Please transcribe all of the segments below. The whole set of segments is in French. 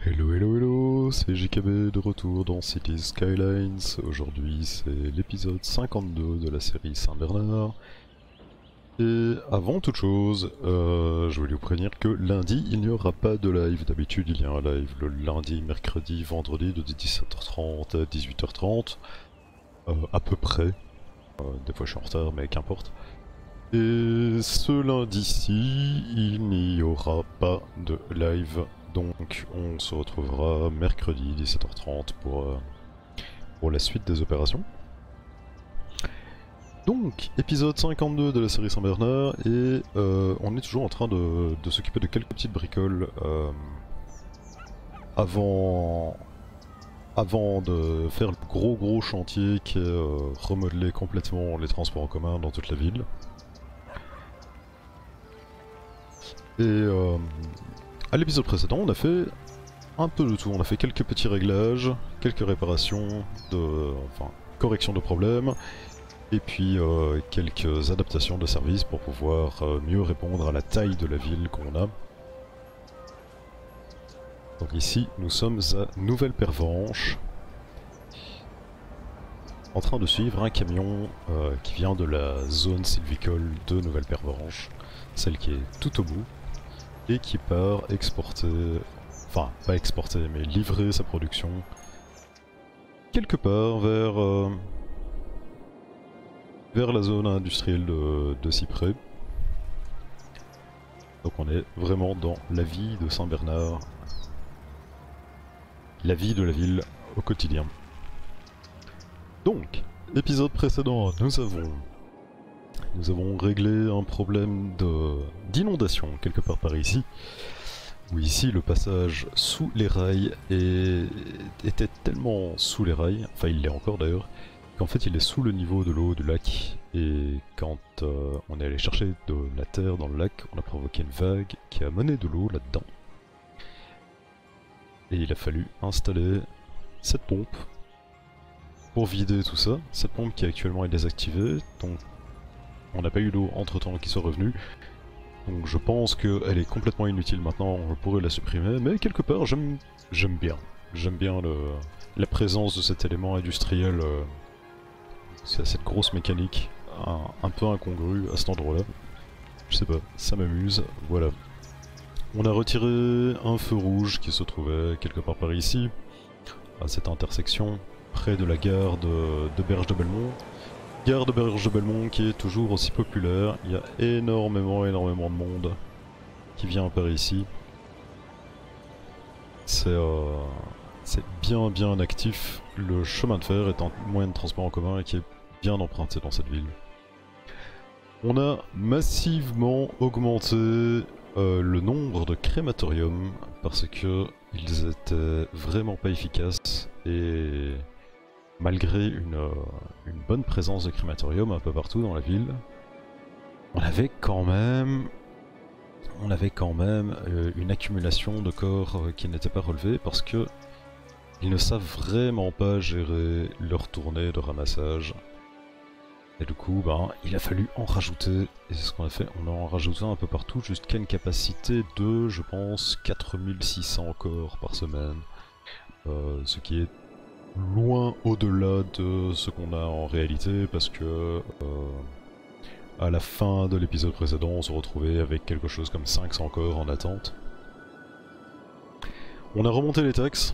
Hello hello hello, c'est JKB de retour dans Cities Skylines. Aujourd'hui c'est l'épisode 52 de la série Saint-Bernard. Et avant toute chose, je voulais vous prévenir que lundi il n'y aura pas de live. D'habitude il y a un live le lundi, mercredi, vendredi de 17h30 à 18h30. À peu près. Des fois je suis en retard mais qu'importe. Et ce lundi-ci, il n'y aura pas de live. Donc on se retrouvera mercredi 17h30 pour la suite des opérations. Donc, épisode 52 de la série Saint-Bernard, et on est toujours en train de s'occuper de quelques petites bricoles avant de faire le gros chantier qui est remodeler complètement les transports en commun dans toute la ville. Et à l'épisode précédent, on a fait un peu de tout. On a fait quelques petits réglages, quelques réparations, corrections de problèmes, et puis quelques adaptations de services pour pouvoir mieux répondre à la taille de la ville qu'on a. Donc ici, nous sommes à Nouvelle-Pervenche, en train de suivre un camion qui vient de la zone sylvicole de Nouvelle-Pervenche, celle qui est tout au bout, et qui part exporter, enfin pas exporter, mais livrer sa production quelque part vers la zone industrielle de Cyprès. Donc on est vraiment dans la vie de Saint-Bernard, la vie de la ville au quotidien. Donc, épisode précédent, nous avons réglé un problème d'inondation quelque part par ici, où ici le passage sous les rails était tellement sous les rails, enfin il l'est encore d'ailleurs, qu'en fait il est sous le niveau de l'eau du lac, et quand on est allé chercher de la terre dans le lac, on a provoqué une vague qui a mené de l'eau là-dedans. Et il a fallu installer cette pompe pour vider tout ça, cette pompe qui actuellement est désactivée, donc on n'a pas eu d'eau entre temps qui soit revenue. Donc je pense qu'elle est complètement inutile maintenant, on pourrait la supprimer, mais quelque part j'aime bien. J'aime bien la présence de cet élément industriel, cette grosse mécanique, un peu incongrue à cet endroit-là. Je sais pas, ça m'amuse, voilà. On a retiré un feu rouge qui se trouvait quelque part par ici, à cette intersection, près de la gare de Berge de Belmont. Gare de Berge de Belmont qui est toujours aussi populaire, il y a énormément de monde qui vient par ici. C'est bien actif, le chemin de fer est un moyen de transport en commun et qui est bien emprunté dans cette ville. On a massivement augmenté le nombre de crématoriums parce que ils étaient vraiment pas efficaces, et malgré une bonne présence de crématorium un peu partout dans la ville, on avait quand même une accumulation de corps qui n'était pas relevée parce que ils ne savent vraiment pas gérer leur tournée de ramassage. Et du coup, il a fallu en rajouter, et c'est ce qu'on a fait, on en a rajouté un peu partout jusqu'à une capacité de, je pense, 4600 corps par semaine, ce qui est loin au-delà de ce qu'on a en réalité, parce que à la fin de l'épisode précédent, on se retrouvait avec quelque chose comme 500 corps en attente. On a remonté les taxes.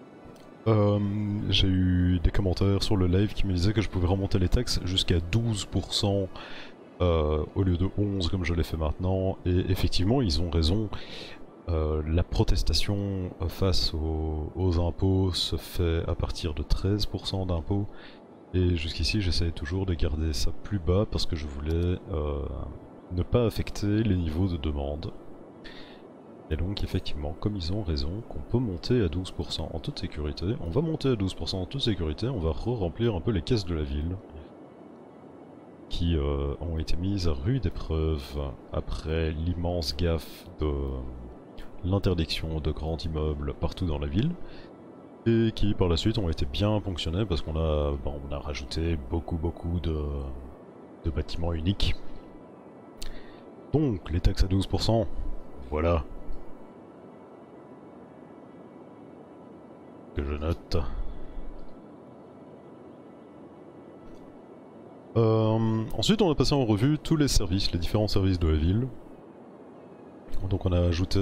J'ai eu des commentaires sur le live qui me disaient que je pouvais remonter les taxes jusqu'à 12% au lieu de 11% comme je l'ai fait maintenant, et effectivement ils ont raison. La protestation face aux impôts se fait à partir de 13% d'impôts, et jusqu'ici j'essayais toujours de garder ça plus bas parce que je voulais ne pas affecter les niveaux de demande. Et donc effectivement, comme ils ont raison, qu'on peut monter à 12% en toute sécurité, on va monter à 12% en toute sécurité, on va re-remplir un peu les caisses de la ville, qui ont été mises à rude épreuve après l'immense gaffe de l'interdiction de grands immeubles partout dans la ville, et qui par la suite ont été bien ponctionnés parce qu'on a, on a rajouté beaucoup de bâtiments uniques. Donc les taxes à 12%, voilà. Que je note. Ensuite, on a passé en revue tous les services, les différents services de la ville. Donc on a ajouté,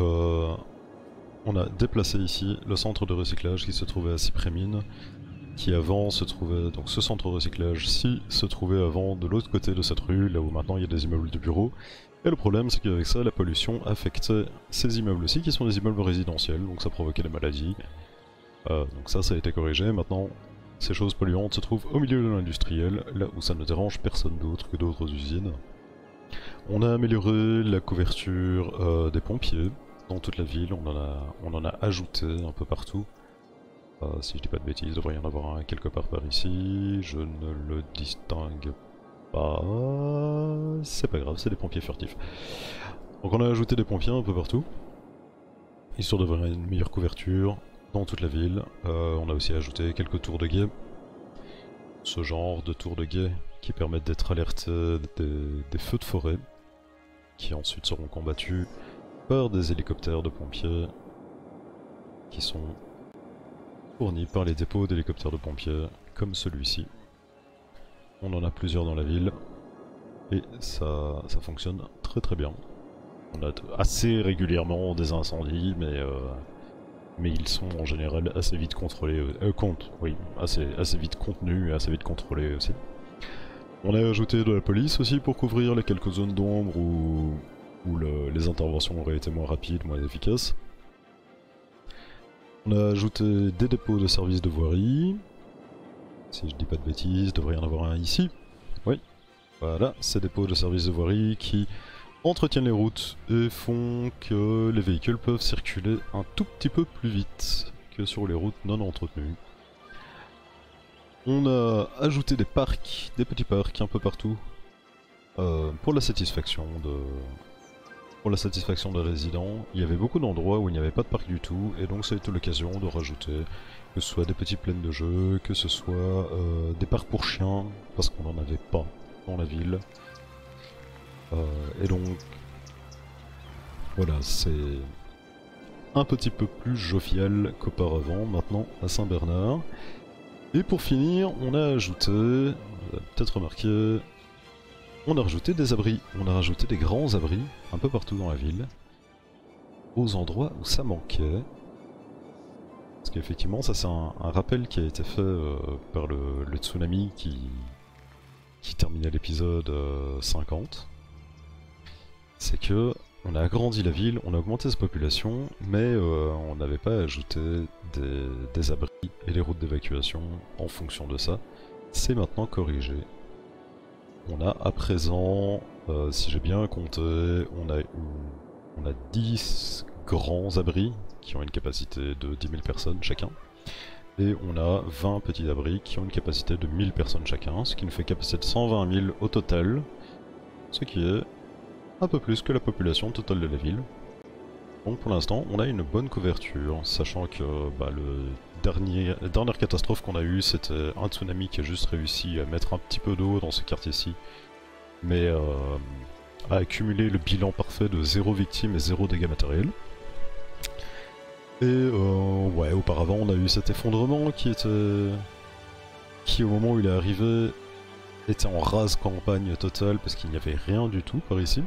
on a déplacé ici le centre de recyclage qui se trouvait à Cyprémine, qui avant se trouvait, donc ce centre de recyclage-ci se trouvait avant de l'autre côté de cette rue, là où maintenant il y a des immeubles de bureaux. Et le problème c'est qu'avec ça, la pollution affectait ces immeubles-ci qui sont des immeubles résidentiels, donc ça provoquait des maladies. Donc ça a été corrigé, maintenant ces choses polluantes se trouvent au milieu de l'industriel, là où ça ne dérange personne d'autre que d'autres usines. On a amélioré la couverture des pompiers dans toute la ville, on en a ajouté un peu partout. Si je dis pas de bêtises, il devrait y en avoir un quelque part par ici, je ne le distingue pas, c'est pas grave, c'est des pompiers furtifs. Donc on a ajouté des pompiers un peu partout, histoire d'avoir une meilleure couverture dans toute la ville. On a aussi ajouté quelques tours de guet, ce genre de tours de guet qui permettent d'être alertés des feux de forêt, qui ensuite seront combattus par des hélicoptères de pompiers qui sont fournis par les dépôts d'hélicoptères de pompiers comme celui-ci. On en a plusieurs dans la ville et ça fonctionne très très bien. On a assez régulièrement des incendies, mais ils sont en général assez vite contrôlés, assez vite contenus et assez vite contrôlés aussi. On a ajouté de la police aussi pour couvrir les quelques zones d'ombre où les interventions auraient été moins rapides, moins efficaces. On a ajouté des dépôts de services de voirie. Si je dis pas de bêtises, il devrait y en avoir un ici. Oui, voilà, ces dépôts de services de voirie qui entretiennent les routes et font que les véhicules peuvent circuler un tout petit peu plus vite que sur les routes non entretenues. On a ajouté des parcs, des petits parcs un peu partout pour la satisfaction des résidents. Il y avait beaucoup d'endroits où il n'y avait pas de parc du tout, et donc ça a été l'occasion de rajouter que ce soit des petites plaines de jeu, que ce soit des parcs pour chiens, parce qu'on n'en avait pas dans la ville. Et donc voilà, c'est un petit peu plus jovial qu'auparavant maintenant à Saint-Bernard. Et pour finir, on a ajouté, vous avez peut-être remarqué, on a rajouté des abris. On a rajouté des grands abris un peu partout dans la ville, aux endroits où ça manquait. Parce qu'effectivement, ça c'est un rappel qui a été fait par le tsunami qui terminait l'épisode 50. C'est que on a agrandi la ville, on a augmenté sa population, mais on n'avait pas ajouté des abris et des routes d'évacuation en fonction de ça. C'est maintenant corrigé. On a à présent, si j'ai bien compté, on a 10 grands abris qui ont une capacité de 10 000 personnes chacun. Et on a 20 petits abris qui ont une capacité de 1000 personnes chacun, ce qui nous fait capacité de 120 000 au total, ce qui est un peu plus que la population totale de la ville. Donc pour l'instant, on a une bonne couverture, sachant que la dernière catastrophe qu'on a eue, c'était un tsunami qui a juste réussi à mettre un petit peu d'eau dans ce quartier-ci, mais a accumulé le bilan parfait de 0 victime et 0 dégâts matériels. Et ouais, auparavant, on a eu cet effondrement qui au moment où il est arrivé, était en rase campagne totale parce qu'il n'y avait rien du tout par ici.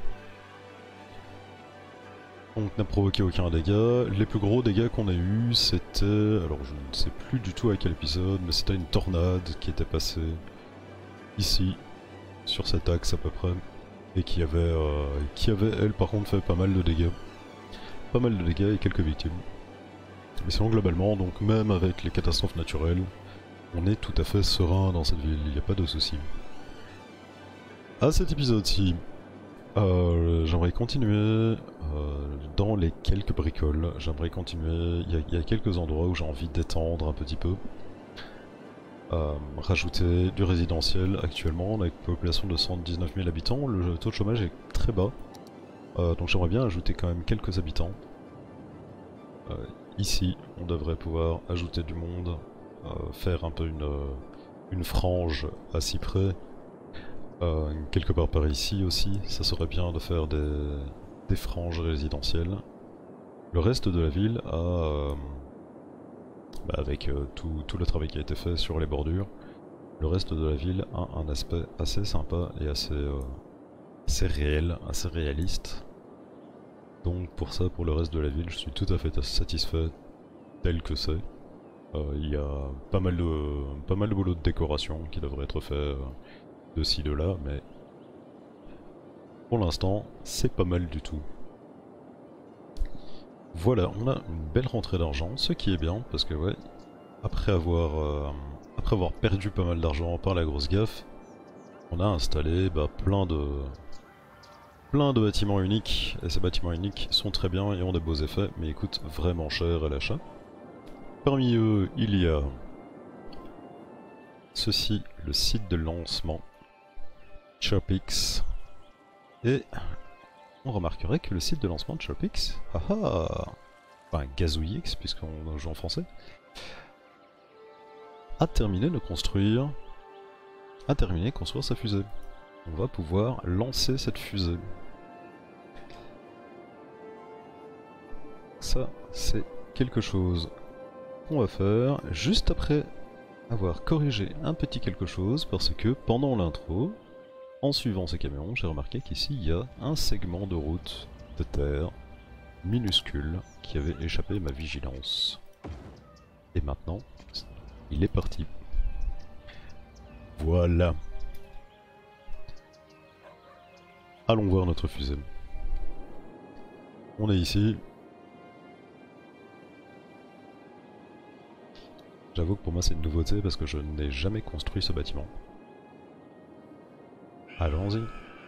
Donc n'a provoqué aucun dégât. Les plus gros dégâts qu'on a eu, c'était... Alors je ne sais plus du tout à quel épisode, mais c'était une tornade qui était passée ici, sur cet axe à peu près, et qui avait elle par contre fait pas mal de dégâts. Pas mal de dégâts et quelques victimes. Mais sinon globalement, donc même avec les catastrophes naturelles, on est tout à fait serein dans cette ville, il n'y a pas de soucis. À cet épisode-ci, j'aimerais continuer dans les quelques bricoles. J'aimerais continuer. Il y a quelques endroits où j'ai envie d'étendre un petit peu. Rajouter du résidentiel. Actuellement, on a une population de 119 000 habitants. Le taux de chômage est très bas. Donc j'aimerais bien ajouter quand même quelques habitants. Ici, on devrait pouvoir ajouter du monde. Faire un peu une frange à Cyprès. Quelque part par ici aussi, ça serait bien de faire des franges résidentielles. Le reste de la ville bah, avec tout le travail qui a été fait sur les bordures, le reste de la ville a un aspect assez sympa et assez réel, assez réaliste. Donc pour ça, pour le reste de la ville, je suis tout à fait satisfait tel que c'est. Il y a pas mal de boulot de décoration qui devrait être fait de ci de là, mais pour l'instant, c'est pas mal du tout. Voilà, on a une belle rentrée d'argent, ce qui est bien, parce que ouais, après avoir perdu pas mal d'argent par la grosse gaffe, on a installé plein de bâtiments uniques, et ces bâtiments uniques sont très bien et ont des beaux effets, mais ils coûtent vraiment cher à l'achat. Parmi eux, il y a ceci, le site de lancement Chopix, et on remarquerait que le site de lancement de Chopix, enfin Gazouillix puisqu'on joue en français, a terminé de construire sa fusée. On va pouvoir lancer cette fusée. Ça, c'est quelque chose qu'on va faire juste après avoir corrigé un petit quelque chose, parce que pendant l'intro, en suivant ces camions, j'ai remarqué qu'ici il y a un segment de route de terre minuscule qui avait échappé à ma vigilance. Et maintenant, il est parti. Voilà. Allons voir notre fusée. On est ici. J'avoue que pour moi c'est une nouveauté parce que je n'ai jamais construit ce bâtiment. Allons-y.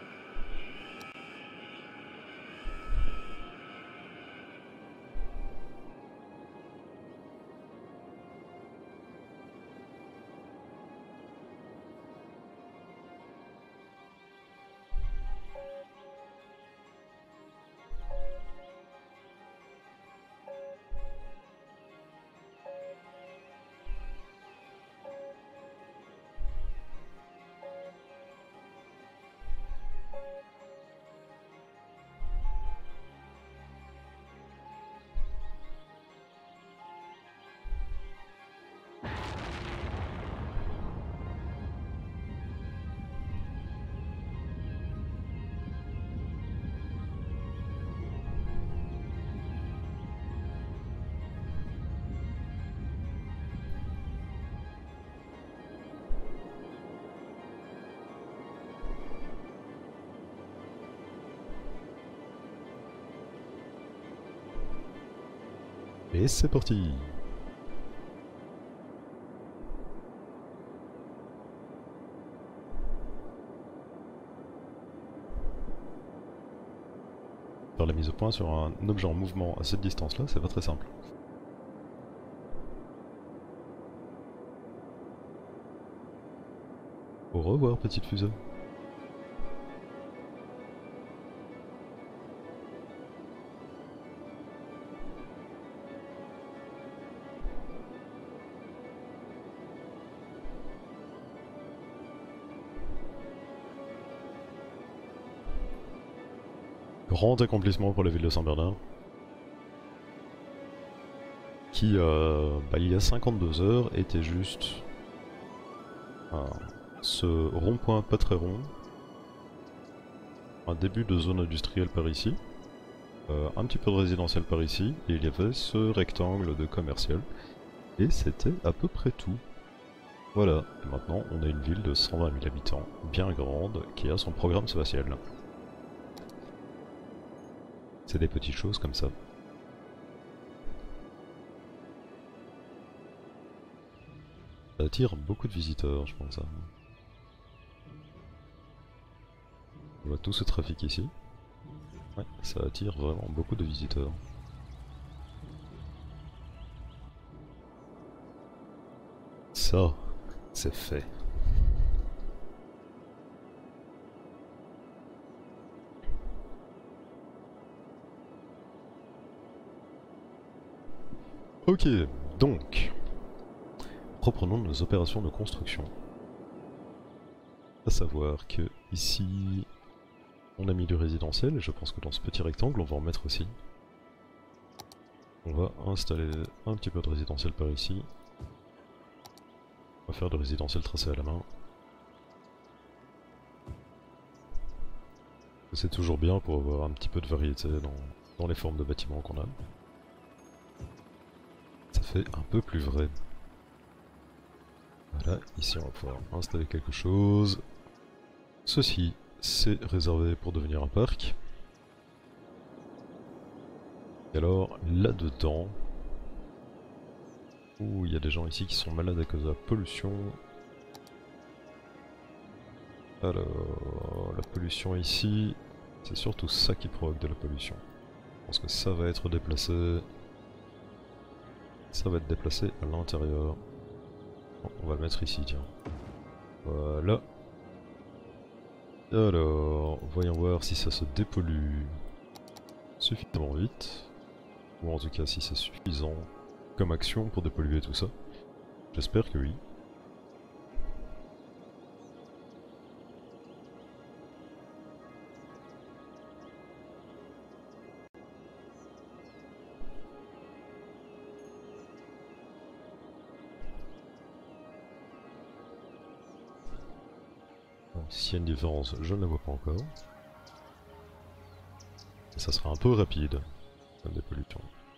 Et c'est parti. Faire la mise au point sur un objet en mouvement à cette distance-là, c'est pas très simple. Au revoir, petite fusée. Grand accomplissement pour la ville de Saint-Bernard, qui, il y a 52 heures, était juste ce rond-point pas très rond, un début de zone industrielle par ici, un petit peu de résidentiel par ici, et il y avait ce rectangle de commercial, et c'était à peu près tout. Voilà, et maintenant on a une ville de 120 000 habitants, bien grande, qui a son programme spatial. C'est des petites choses comme ça. Ça attire beaucoup de visiteurs, je pense. On voit tout ce trafic ici. Ouais, ça attire vraiment beaucoup de visiteurs. Ça, c'est fait. Ok, donc, reprenons nos opérations de construction. À savoir que ici, on a mis du résidentiel, et je pense que dans ce petit rectangle, on va en mettre aussi. On va installer un petit peu de résidentiel par ici. On va faire de résidentiel tracé à la main. C'est toujours bien pour avoir un petit peu de variété dans les formes de bâtiments qu'on a. Ça fait un peu plus vrai. Voilà, ici on va pouvoir installer quelque chose. Ceci, c'est réservé pour devenir un parc. Et alors, là-dedans... Ouh, il y a des gens ici qui sont malades à cause de la pollution. Alors, la pollution ici, c'est surtout ça qui provoque de la pollution. Je pense que ça va être déplacé. Ça va être déplacé à l'intérieur. On va le mettre ici, tiens. Voilà. Alors, voyons voir si ça se dépollue suffisamment vite. Ou en tout cas si c'est suffisant comme action pour dépolluer tout ça. J'espère que oui. Bon, s'il y a une différence, je ne la vois pas encore. Et ça sera un peu rapide, comme dépollution.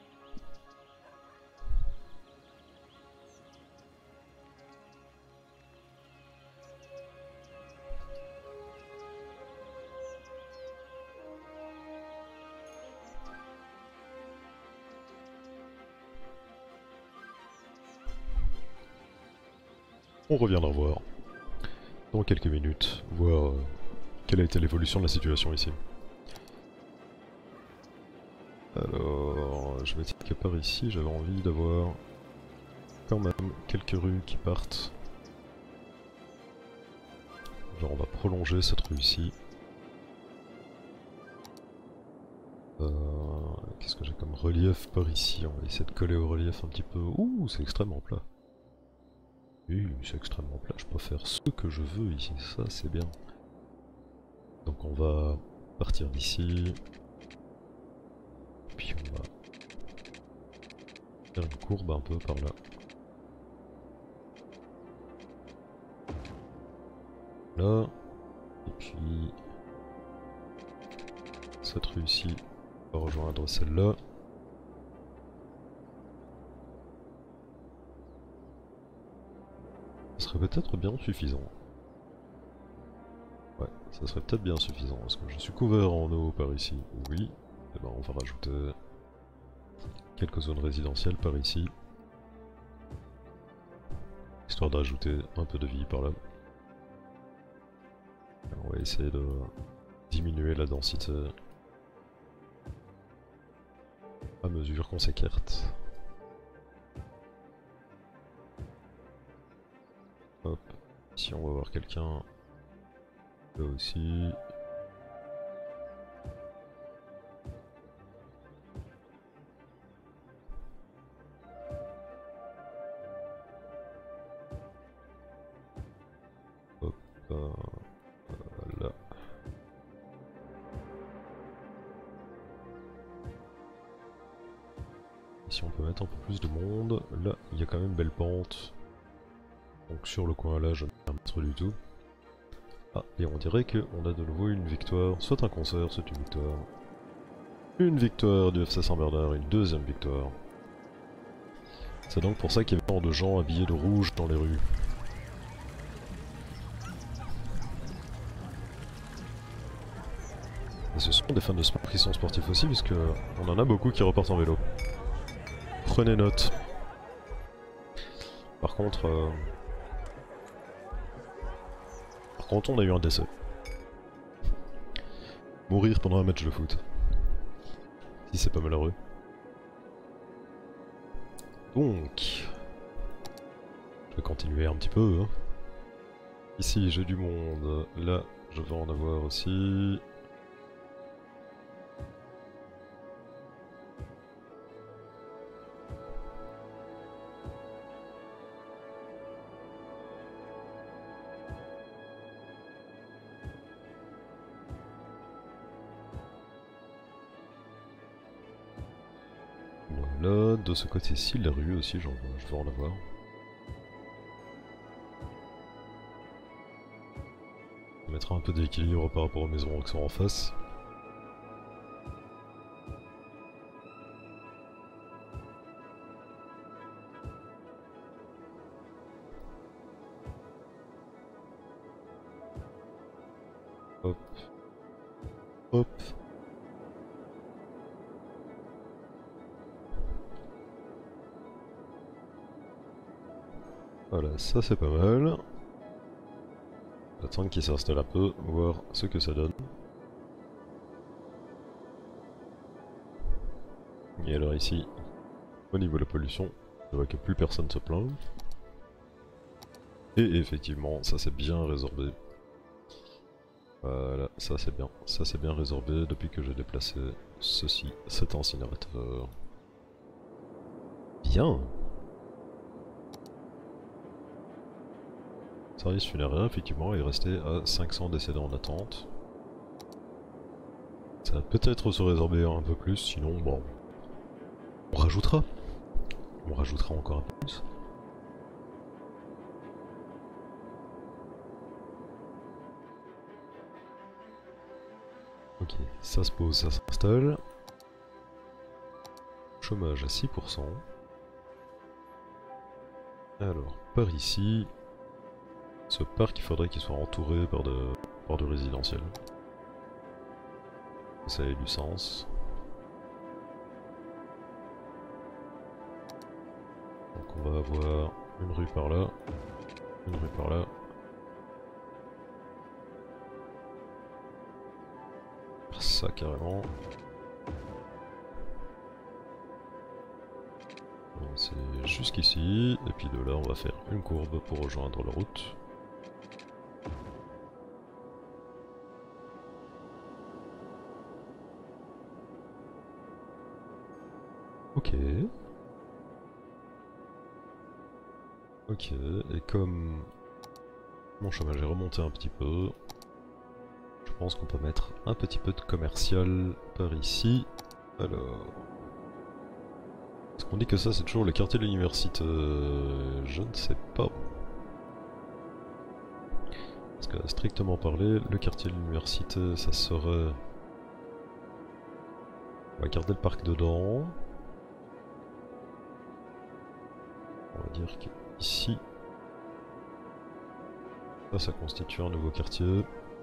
On reviendra voir dans quelques minutes, voir quelle a été l'évolution de la situation ici. Alors, je me dis que par ici, j'avais envie d'avoir quand même quelques rues qui partent. Genre on va prolonger cette rue ici. Qu'est-ce que j'ai comme relief par ici? On va essayer de coller au relief un petit peu. Ouh, c'est extrêmement plat. Oui, c'est extrêmement plat, je peux faire ce que je veux ici, ça c'est bien. Donc on va partir d'ici. Puis on va faire une courbe un peu par là. Là. Et puis cette rue ici va rejoindre celle-là. Ce serait peut-être bien suffisant. Ouais, ça serait peut-être bien suffisant. Est-ce que je suis couvert en eau par ici? Oui. Et ben on va rajouter quelques zones résidentielles par ici. Histoire d'ajouter un peu de vie par là. On va essayer de diminuer la densité à mesure qu'on s'écarte. Hop, ici on va voir quelqu'un. Là aussi. Hop, là. Ici on peut mettre un peu plus de monde. Là, il y a quand même une belle pente. Donc sur le coin là, je ne vais pas mettre du tout. Ah, et on dirait qu'on a de nouveau une victoire. Soit un concert, soit une victoire. Une victoire du FC Saint-Bernard, une deuxième victoire. C'est donc pour ça qu'il y avait tant de gens habillés de rouge dans les rues. Et ce sont des fans de sport qui sont sportifs aussi, puisque on en a beaucoup qui repartent en vélo. Prenez note. Par contre, on a eu un décès. Mourir pendant un match de foot. Si c'est pas malheureux. Donc, je vais continuer un petit peu. Hein. Ici j'ai du monde, là je vais en avoir aussi. Là, de ce côté-ci, la rue aussi, je veux en avoir. Ça mettra un peu d'équilibre par rapport aux maisons qui sont en face. Hop. Hop. Voilà, ça c'est pas mal. Attendre qu'il s'installe un peu, voir ce que ça donne. Et alors ici, au niveau de la pollution, je vois que plus personne se plaint. Et effectivement, ça c'est bien résorbé. Voilà, ça c'est bien résorbé depuis que j'ai déplacé cet incinérateur. Bien. Service funéraire, effectivement, est resté à 500 décédés en attente. Ça va peut-être se résorber un peu plus, sinon, bon, on rajoutera. On rajoutera encore un peu plus. Ok, ça se pose, ça s'installe. Chômage à 6%. Alors, par ici, ce parc, il faudrait qu'il soit entouré par du résidentiel. Ça a du sens. Donc on va avoir une rue par là, une rue par là. Ça carrément. C'est jusqu'ici, et puis de là on va faire une courbe pour rejoindre la route. Ok. Ok, et comme mon chômage est remonté un petit peu, je pense qu'on peut mettre un petit peu de commercial par ici. Alors... Est-ce qu'on dit que ça c'est toujours le quartier de l'université? Je ne sais pas. Parce que strictement parlé, le quartier de l'université ça serait... On va garder le parc dedans. On va dire qu'ici, ça constitue un nouveau quartier.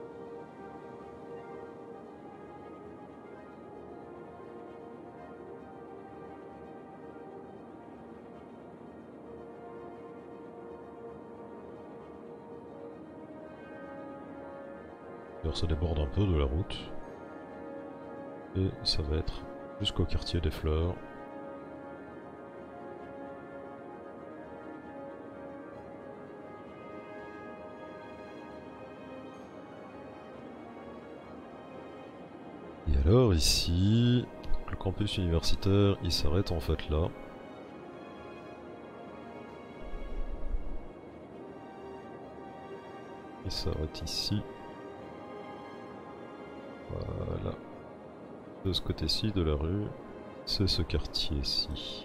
D'ailleurs ça déborde un peu de la route. Et ça va être jusqu'au quartier des fleurs. Et alors ici, le campus universitaire il s'arrête en fait là. Il s'arrête ici. Voilà. De ce côté-ci de la rue, c'est ce quartier-ci.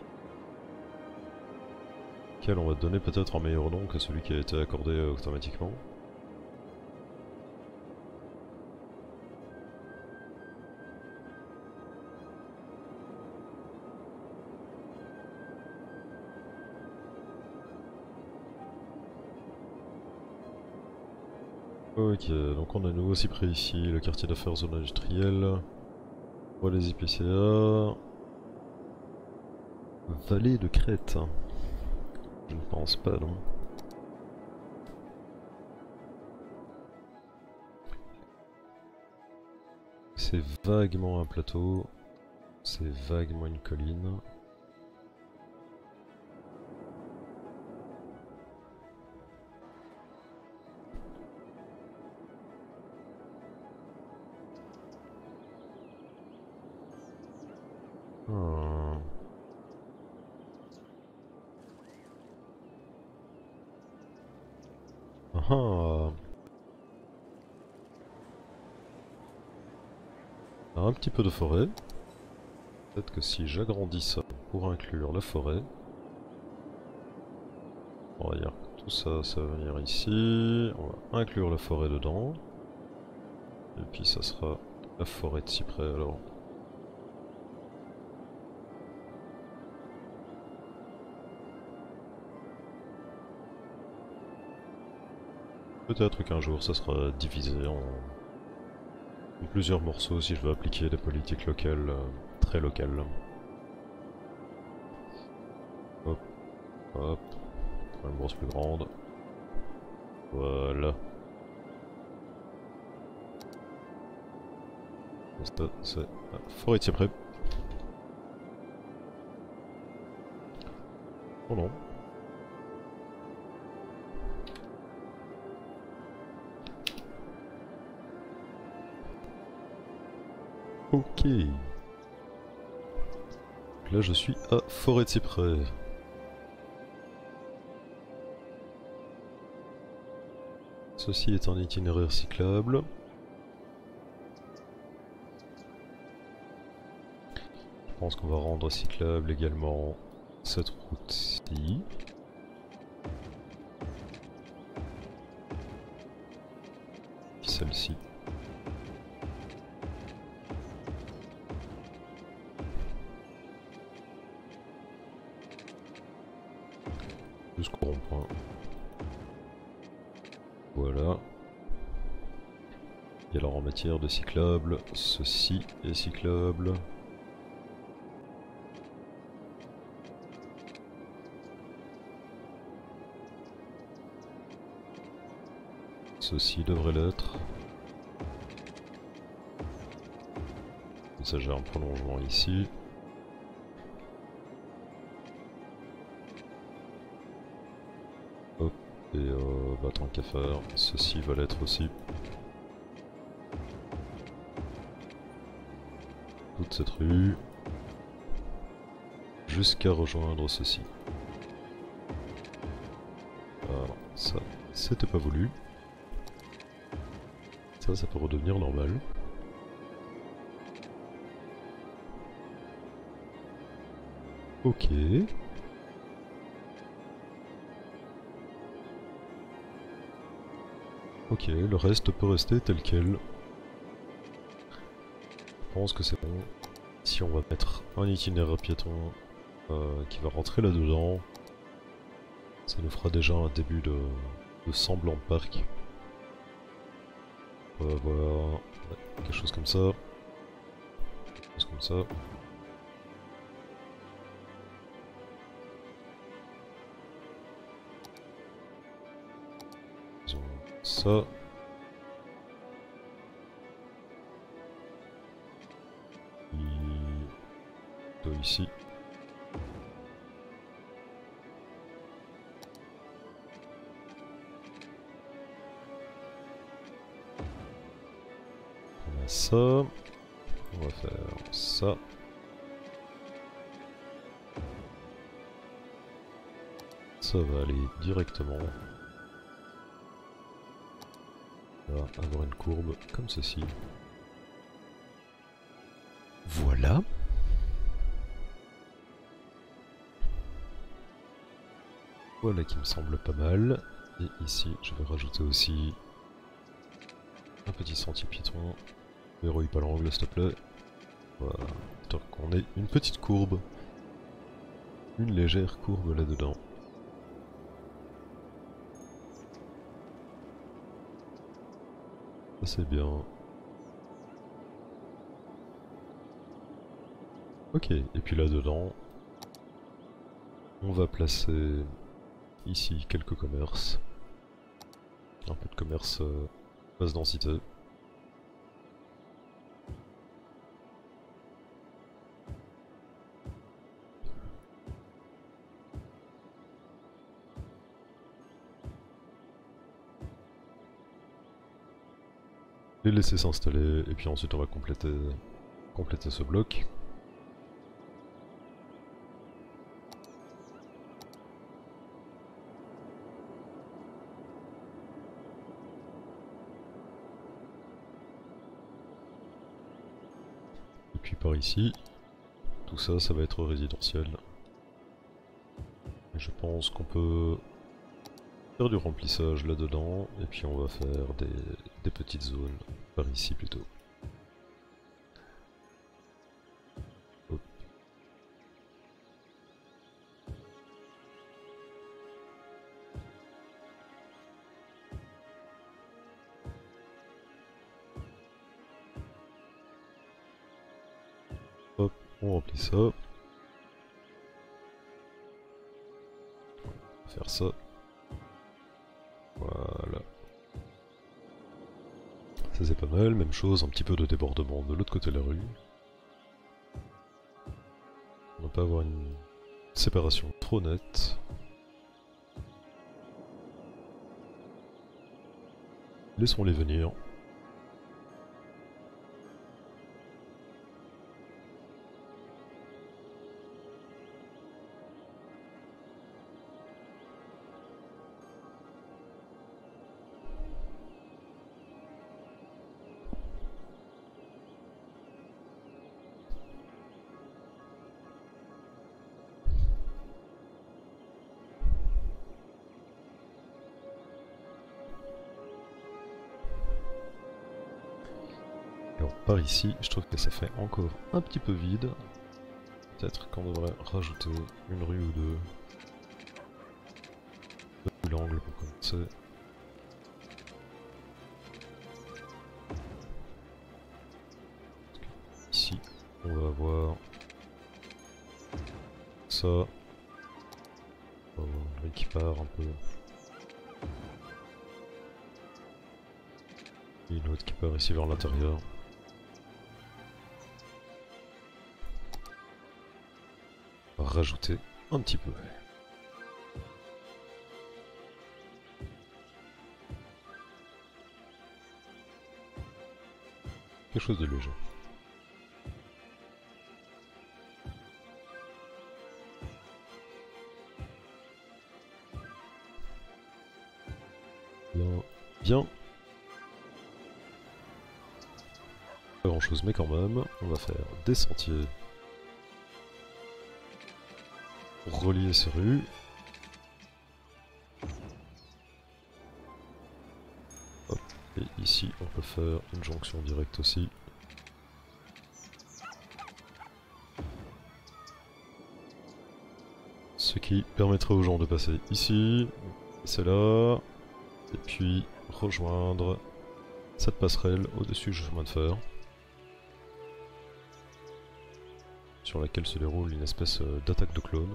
Quel on va donner peut-être un meilleur nom que celui qui a été accordé automatiquement. Ok, donc on a nous aussi pris ici le quartier d'affaires zone industrielle. Voilà les IPCA. Vallée de Crète. Je ne pense pas, non. C'est vaguement un plateau. C'est vaguement une colline. Ah. Ah. Un petit peu de forêt. Peut-être que si j'agrandis ça, on pour inclure la forêt. On va dire que tout ça, ça va venir ici. On va inclure la forêt dedans. Et puis ça sera la forêt de cyprès alors. Peut-être qu'un jour ça sera divisé en plusieurs morceaux si je veux appliquer des politiques locales, très locales. Hop, hop, une brosse plus grande. Voilà. C'est la forêt de cyprès. Oh non. Ok. Là je suis à forêt de cyprès. Ceci est un itinéraire cyclable. Je pense qu'on va rendre cyclable également cette route-ci. Puis celle-ci. Jusqu'au rond-point. Voilà. Et alors en matière de cyclable, ceci est cyclable. Ceci devrait l'être. Ça j'ai un prolongement ici. Hop, et bah tant qu'à faire, ceci va l'être aussi. Toute cette rue. Jusqu'à rejoindre ceci. Alors ça, c'était pas voulu. Ça peut redevenir normal. Ok. Ok, le reste peut rester tel quel. Je pense que c'est bon. Ici on va mettre un itinéraire piéton qui va rentrer là-dedans. Ça nous fera déjà un début de semblant de parc. Voilà, quelque chose comme ça. Quelque chose comme ça. Disons ça. Et ici. On a ça. On va faire ça. Ça va aller directement. On va avoir une courbe comme ceci. Voilà. Voilà qui me semble pas mal. Et ici, je vais rajouter aussi un petit sentier piéton. Verrouille pas l'angle, s'il te plaît. Voilà. Donc on ait une petite courbe. Une légère courbe là-dedans. Ça c'est bien. Ok, et puis là-dedans, on va placer ici quelques commerces. Un peu de commerce basse densité. Les laisser s'installer, et puis ensuite on va compléter ce bloc. Et puis par ici, tout ça, ça va être résidentiel. Et je pense qu'on peut faire du remplissage là-dedans, et puis on va faire des petites zones par ici plutôt. Hop. Hop, on remplit ça. On va faire ça. Voilà. Ça c'est pas mal, même chose, un petit peu de débordement de l'autre côté de la rue. On ne va pas avoir une séparation trop nette. Laissons-les venir. Alors par ici, je trouve que ça fait encore un petit peu vide. Peut-être qu'on devrait rajouter une rue ou deux. L'angle pour commencer. Ici, on va avoir ça. On va avoir une rue qui part un peu. Et une autre qui part ici vers l'intérieur. On va rajouter un petit peu. Quelque chose de léger. Bien, bien. Pas grand chose, mais quand même, on va faire des sentiers pour relier ces rues. Hop. Et ici, on peut faire une jonction directe aussi. Ce qui permettrait aux gens de passer ici, c'est là, et puis rejoindre cette passerelle au-dessus du chemin de fer, sur laquelle se déroule une espèce d'attaque de clones.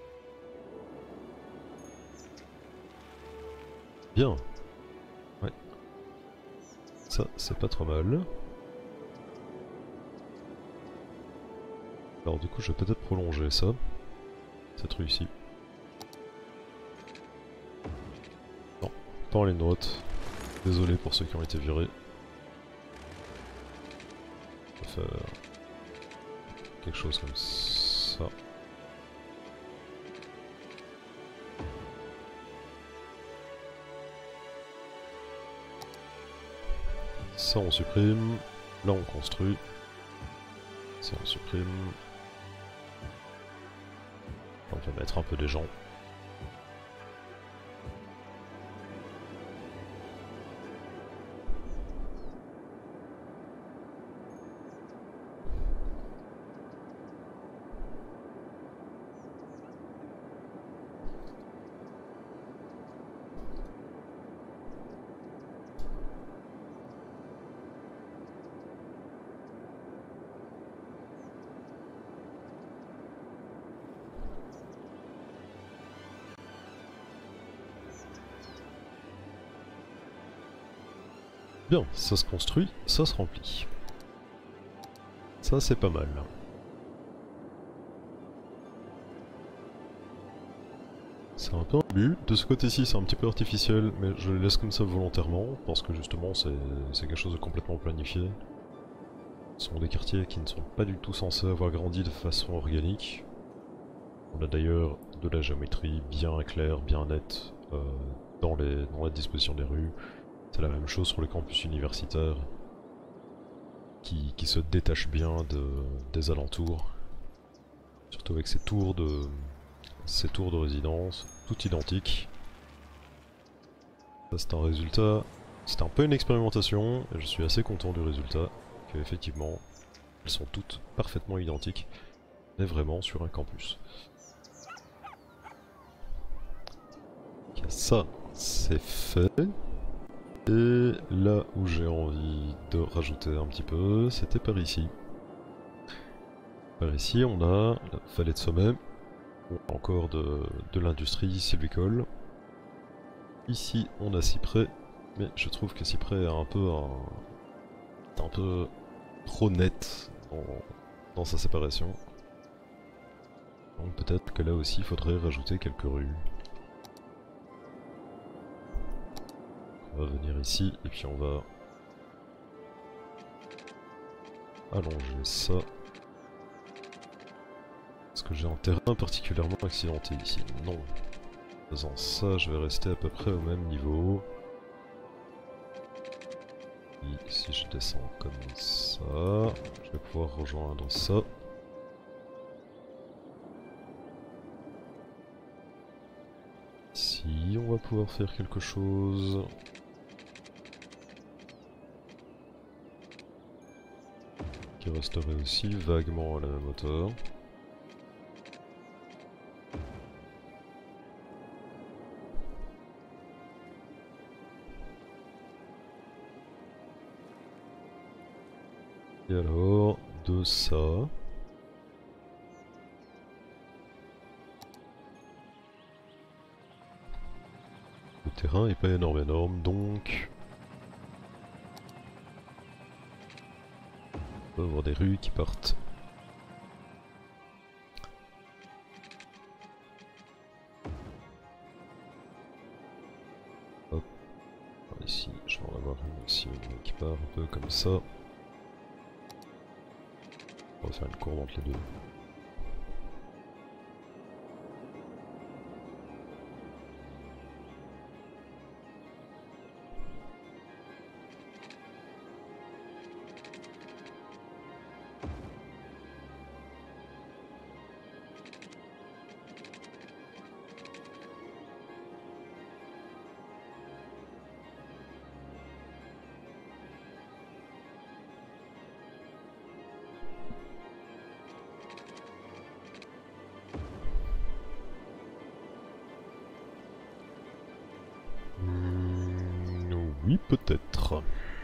Bien. Ouais. Ça, c'est pas trop mal. Alors du coup, je vais peut-être prolonger ça. Cette rue ici. Non, pas en ligne droite. Désolé pour ceux qui ont été virés. On va faire quelque chose comme ça. Ça on supprime. Là on construit. Ça on supprime. On va mettre un peu des gens. Bien, ça se construit, ça se remplit. Ça c'est pas mal. C'est un peu un but. De ce côté-ci c'est un petit peu artificiel, mais je le laisse comme ça volontairement, parce que justement c'est quelque chose de complètement planifié. Ce sont des quartiers qui ne sont pas du tout censés avoir grandi de façon organique. On a d'ailleurs de la géométrie bien claire, bien nette dans la disposition des rues. C'est la même chose sur le campus universitaire, qui se détache bien des alentours, surtout avec ces tours ces tours de résidence, tout identiques. Ça c'est un résultat, c'est un peu une expérimentation, et je suis assez content du résultat, que effectivement, elles sont toutes parfaitement identiques, mais vraiment sur un campus. Ok, ça, c'est fait. Et là où j'ai envie de rajouter un petit peu, c'était par ici. Par ici, on a la vallée de sommet, encore de l'industrie sylvicole. Ici, on a cyprès, mais je trouve que cyprès est un peu trop net dans sa séparation. Donc peut-être que là aussi, il faudrait rajouter quelques rues. On va venir ici, et puis on va allonger ça. Est-ce que j'ai un terrain particulièrement accidenté ici? Non. En faisant ça, je vais rester à peu près au même niveau. Et si je descends comme ça, je vais pouvoir rejoindre ça. Ici, on va pouvoir faire quelque chose. Qui resterait aussi vaguement à la même hauteur. Et alors, de ça... Le terrain est pas énorme, donc... On peut avoir des rues qui partent. Hop. Alors ici, je vais en avoir une aussi qui part un peu comme ça. On va faire une courbe entre les deux. Oui, peut-être.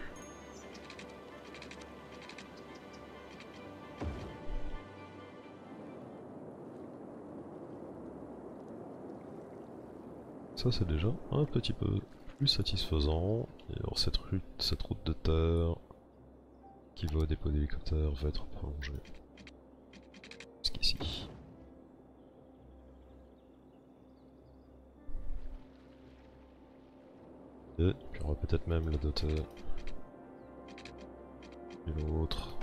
Ça c'est déjà un petit peu plus satisfaisant. Et alors cette route de terre qui va au dépôt d'hélicoptère va être prolongée jusqu'ici. Et puis on va peut-être même la doter d'une autre.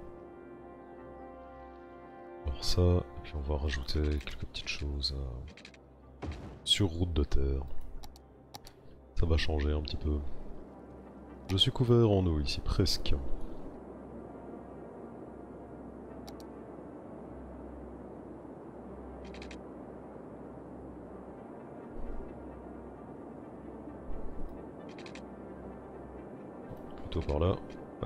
Alors ça, et puis on va rajouter quelques petites choses sur route de terre. Ça va changer un petit peu. Je suis couvert en eau ici, presque. Plutôt par là. Ouais.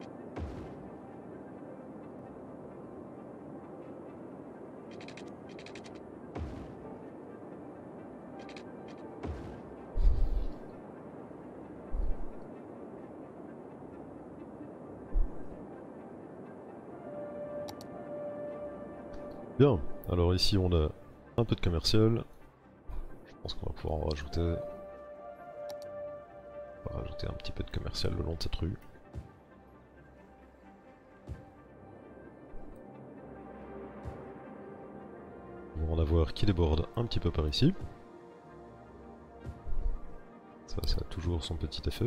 Bien, alors ici on a un peu de commercial. Je pense qu'on va pouvoir en rajouter. On va rajouter un petit peu de commercial le long de cette rue. On va en avoir qui déborde un petit peu par ici. Ça a toujours son petit effet.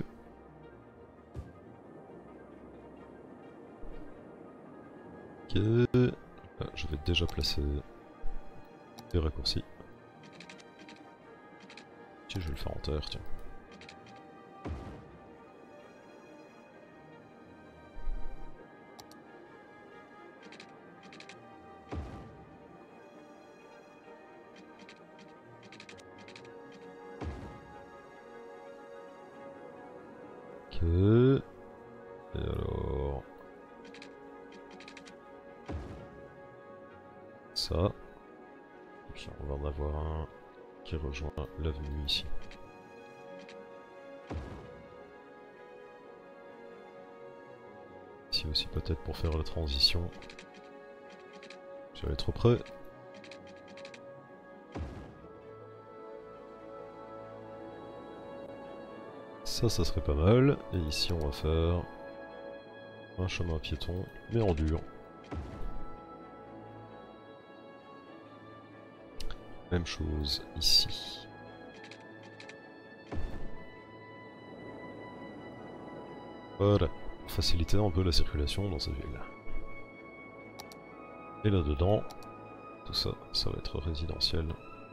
Ok. Là, je vais déjà placer des raccourcis. Tiens, je vais le faire en terre, tiens. ça. Et puis on va en avoir un qui rejoint l'avenue ici. Ici aussi peut-être pour faire la transition. Je vais aller trop près. Ça serait pas mal. Et ici on va faire un chemin piéton, mais en dur. Même chose ici. Voilà, pour faciliter un peu la circulation dans cette ville. Et là-dedans, tout ça, ça va être résidentiel.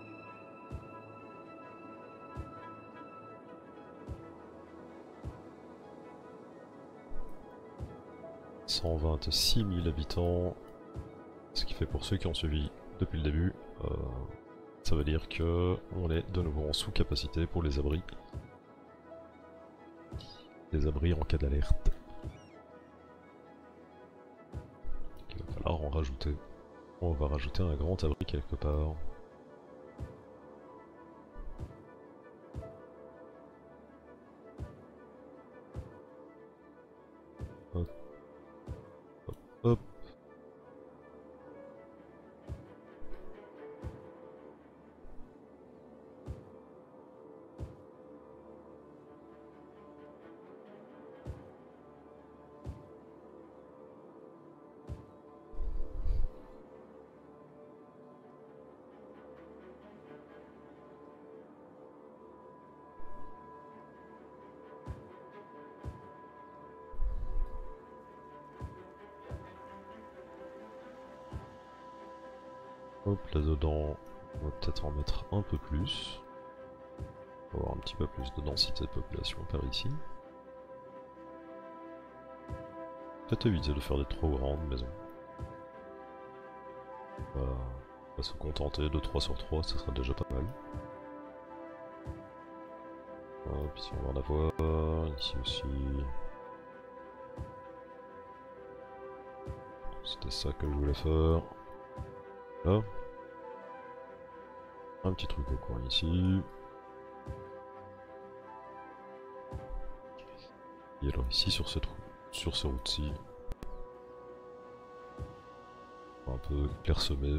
« 126 000 habitants, ce qui fait pour ceux qui ont suivi depuis le début, ça veut dire que on est de nouveau en sous-capacité pour les abris. Les abris en cas d'alerte. Il va falloir en rajouter. On va rajouter un grand abri quelque part. Hop. Hop, hop. Hop, là-dedans, on va peut-être en mettre un peu plus. On va avoir un petit peu plus de densité de population par ici. Peut-être éviter de faire des trop grandes maisons. On va se contenter de 3 sur 3, ça sera déjà pas mal. Hop, ici on va en avoir, ici aussi. C'était ça que je voulais faire. Là. Un petit truc au coin ici. Et alors ici sur cette route-ci, un peu clairsemé.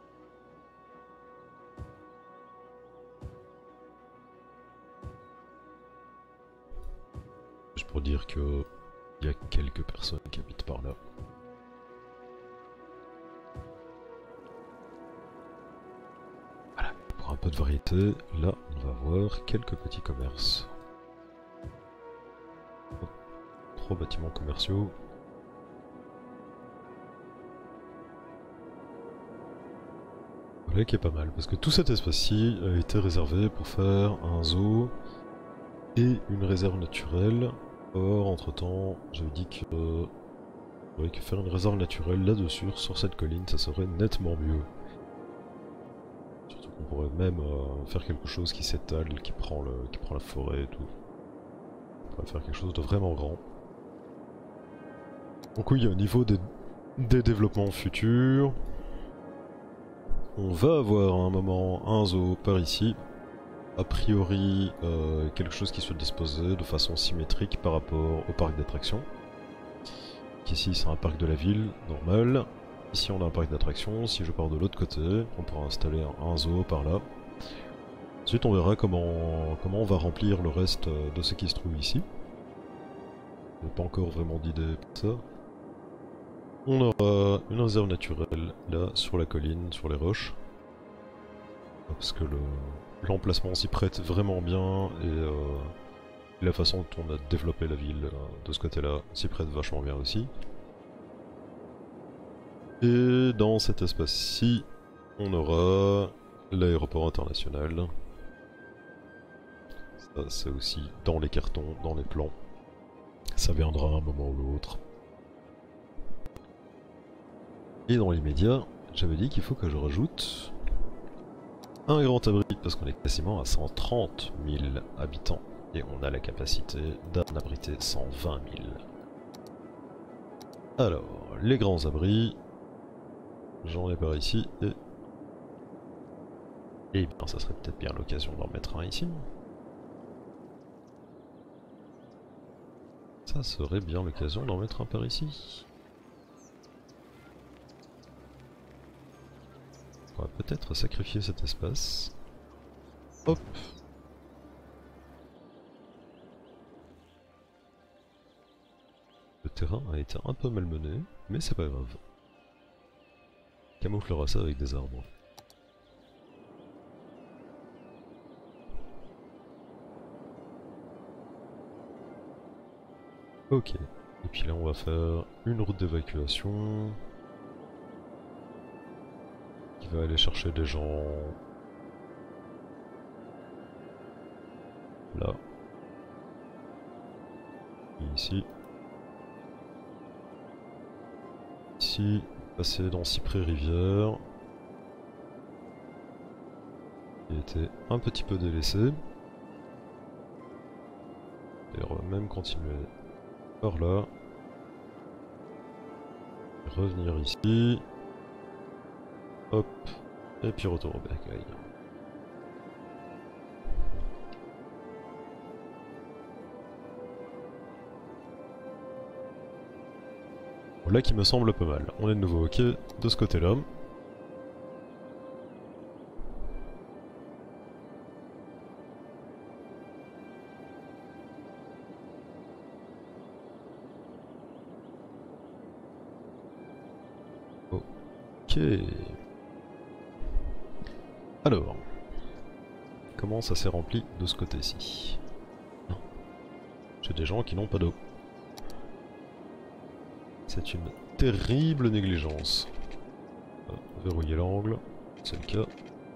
Juste pour dire que il y a quelques personnes qui habitent par là. Voilà, pour un peu de variété, là on va voir quelques petits commerces. 3 bâtiments commerciaux. Voilà qui est pas mal, parce que tout cet espace-ci a été réservé pour faire un zoo et une réserve naturelle. Or, entre temps, j'avais dit que faire une réserve naturelle là-dessus, sur cette colline, ça serait nettement mieux. Surtout qu'on pourrait même faire quelque chose qui s'étale, qui prend la forêt et tout. On pourrait faire quelque chose de vraiment grand. Donc oui, au niveau des développements futurs, on va avoir à un moment un zoo par ici. A priori, quelque chose qui soit disposé de façon symétrique par rapport au parc d'attractions. Ici c'est un parc de la ville, normal. Ici on a un parc d'attractions, si je pars de l'autre côté, on pourra installer un zoo par là. Ensuite on verra comment on va remplir le reste de ce qui se trouve ici. Je n'ai pas encore vraiment d'idée pour ça. On aura une réserve naturelle là, sur la colline, sur les roches. Parce que l'emplacement s'y prête vraiment bien et la façon dont on a développé la ville de ce côté-là s'y prête vachement bien aussi. Et dans cet espace-ci, on aura l'aéroport international. Ça c'est aussi dans les cartons, dans les plans. Ça viendra à un moment ou l'autre. Et dans les médias, j'avais dit qu'il faut que je rajoute un grand abri, parce qu'on est quasiment à 130 000 habitants. Et on a la capacité d'en abriter 120 000. Alors, les grands abris. J'en ai par ici et... Eh bien ça serait peut-être bien l'occasion d'en mettre un ici. Ça serait bien l'occasion d'en mettre un par ici. On va peut-être sacrifier cet espace. Hop. Le terrain a été un peu malmené, mais c'est pas grave. Camouflera ça avec des arbres. Ok. Et puis là on va faire une route d'évacuation. Qui va aller chercher des gens... Là. Et ici. Ici. Passer dans Cyprès Rivière. Qui était un petit peu délaissé. Et on va même continuer par là. Revenir ici. Hop. Et puis retour au bercail. Voilà qui me semble pas mal. On est de nouveau ok de ce côté-là. Ok. Alors. Comment ça s'est rempli de ce côté-ci? Non. J'ai des gens qui n'ont pas d'eau. C'est une terrible négligence. Verrouiller l'angle, c'est le cas.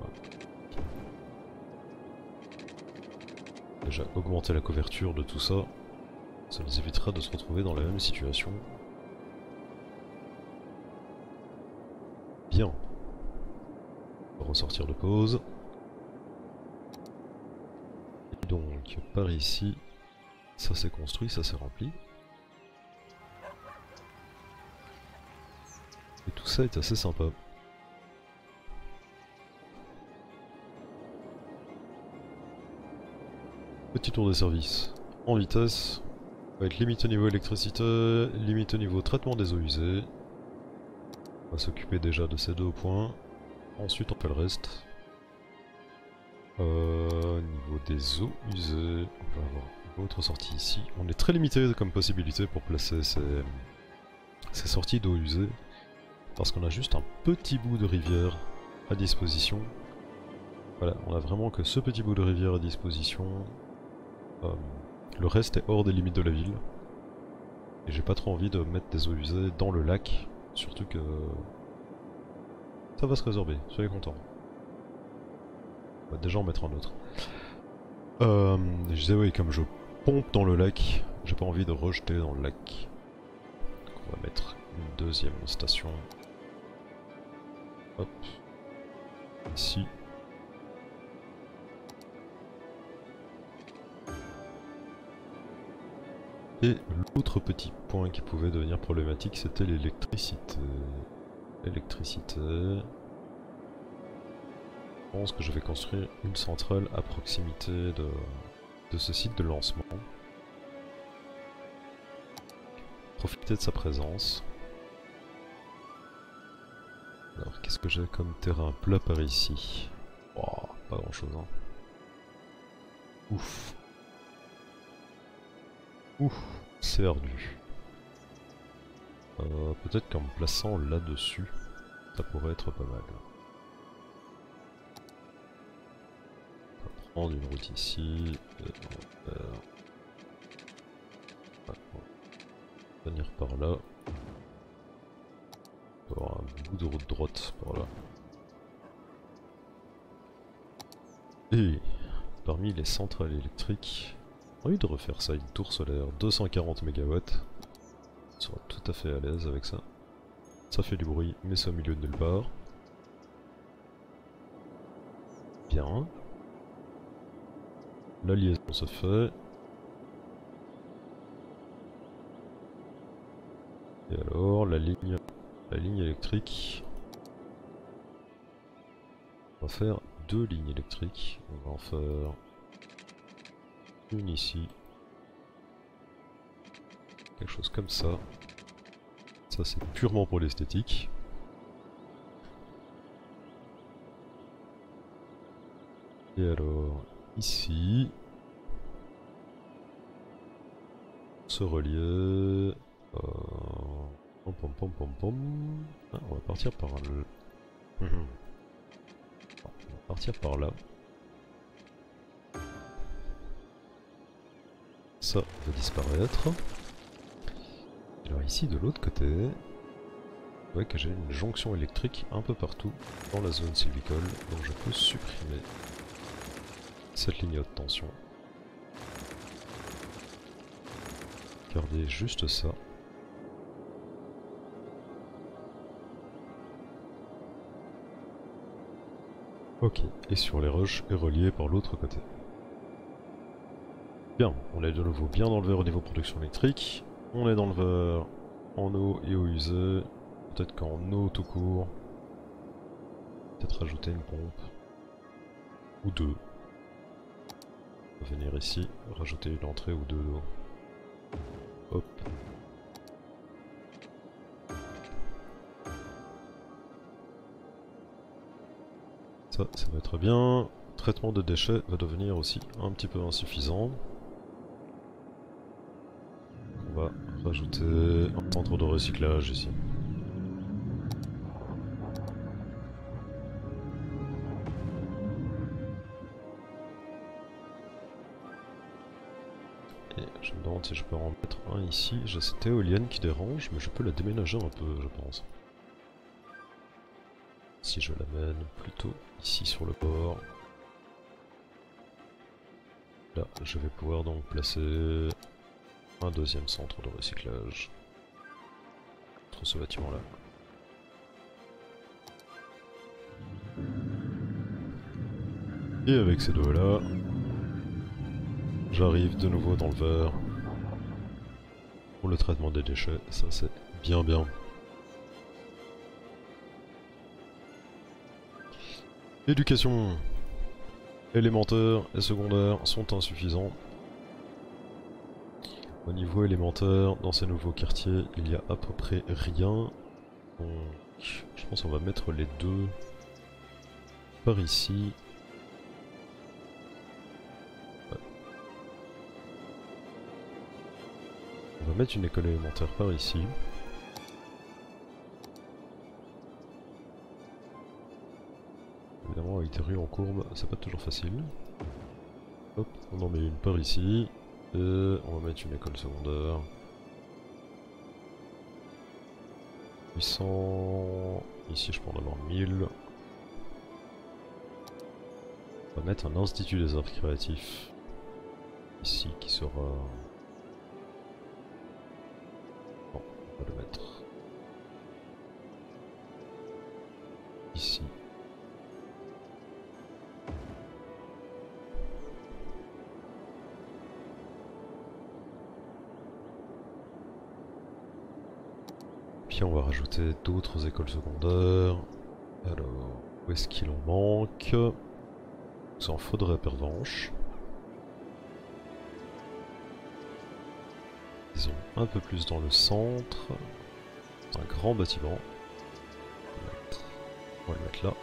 Déjà augmenter la couverture de tout ça, ça nous évitera de se retrouver dans la même situation. Bien. On va ressortir de pause. Et donc par ici, ça s'est construit, ça s'est rempli. Et tout ça est assez sympa. Petit tour des services. En vitesse. On va être limite au niveau électricité, limite au niveau traitement des eaux usées. On va s'occuper déjà de ces deux points. Ensuite on fait le reste. Niveau des eaux usées, on va avoir une autre sortie ici. On est très limité comme possibilité pour placer ces sorties d'eau usée. Parce qu'on a juste un petit bout de rivière à disposition. Voilà, on a vraiment que ce petit bout de rivière à disposition. Le reste est hors des limites de la ville. Et j'ai pas trop envie de mettre des eaux usées dans le lac. Surtout que... ça va se résorber, soyez contents. On va déjà en mettre un autre. Je disais oui, comme je pompe dans le lac, j'ai pas envie de rejeter dans le lac. Donc on va mettre une deuxième station. Hop. Ici. Et l'autre petit point qui pouvait devenir problématique, c'était l'électricité. L'électricité... Je pense que je vais construire une centrale à proximité de ce site de lancement. Profiter de sa présence. Alors qu'est-ce que j'ai comme terrain plat par ici? Oh, pas grand chose hein. Ouf. Ouf, c'est ardu. Peut-être qu'en me plaçant là-dessus, ça pourrait être pas mal. On va prendre une route ici, et on va faire... on va venir par là. On va avoir un bout de route droite par là. Et parmi les centrales électriques, j'ai envie de refaire ça, une tour solaire, 240 MW. On sera tout à fait à l'aise avec ça. Ça fait du bruit, mais c'est au milieu de nulle part. Bien. La liaison se fait. Et alors, la ligne électrique. On va faire 2 lignes électriques. On va en faire une ici. Quelque chose comme ça. Ça c'est purement pour l'esthétique. Et alors, ici, ce relier. Pom pom pom pom pom. Ah, on va partir par le. On va partir par là. Ça va disparaître. Alors ici, de l'autre côté, vous voyez que j'ai une jonction électrique un peu partout dans la zone sylvicole, donc je peux supprimer cette ligne haute tension. Garder juste ça. Ok, et sur les roches est relié par l'autre côté. Bien, on est de nouveau bien dans le vert au niveau production électrique. On est dans le vert en eau et eau usée. Peut-être qu'en eau tout court. Peut-être rajouter une pompe. Ou deux. On va venir ici, rajouter une entrée ou deux d'eau. Hop. Ça va être bien. Traitement de déchets va devenir aussi un petit peu insuffisant. On va rajouter un centre de recyclage ici. Et je me demande si je peux en mettre un ici. J'ai cette éolienne qui dérange, mais je peux la déménager un peu, je pense. Si je l'amène plutôt ici sur le bord. Là, je vais pouvoir donc placer un deuxième centre de recyclage. Entre ce bâtiment là. Et avec ces deux là, j'arrive de nouveau dans le vert. Pour le traitement des déchets, ça c'est bien bien. Éducation élémentaire et secondaire sont insuffisants. Au niveau élémentaire, dans ces nouveaux quartiers, il y a à peu près rien. Donc, je pense qu'on va mettre les deux par ici. Ouais. On va mettre une école élémentaire par ici. Évidemment, avec des rues en courbe, c'est pas toujours facile. Hop, on en met une par ici. Et on va mettre une école secondaire. 800... Ici je peux en avoir 1000. On va mettre un institut des arts créatifs. Ici qui sera... Bon, on va le mettre... Ici. Puis on va rajouter d'autres écoles secondaires. Alors, où est-ce qu'il en manque? Ça en faudrait Pervenche. Ils ont un peu plus dans le centre. C'est un grand bâtiment. On va le mettre là.